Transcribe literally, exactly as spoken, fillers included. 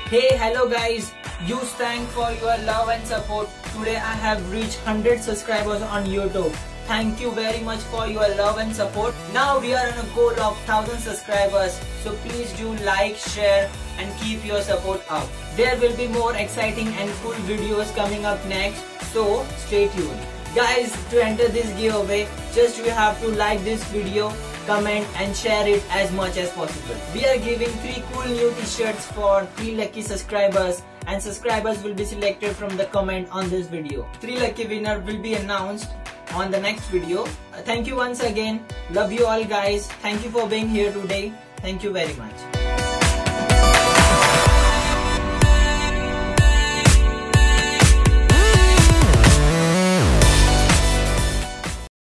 Hey, hello guys, huge thanks for your love and support. Today I have reached one hundred subscribers on YouTube. Thank you very much for your love and support. Now we are on a goal of one thousand subscribers. So please do like, share and keep your support up. There will be more exciting and cool videos coming up next. So stay tuned. Guys, to enter this giveaway, just you have to like this video, comment and share it as much as possible. We are giving three cool new t-shirts for three lucky subscribers, and subscribers will be selected from the comment on this video. Three lucky winner will be announced on the next video. Uh, thank you once again. Love you all guys. Thank you for being here today. Thank you very much.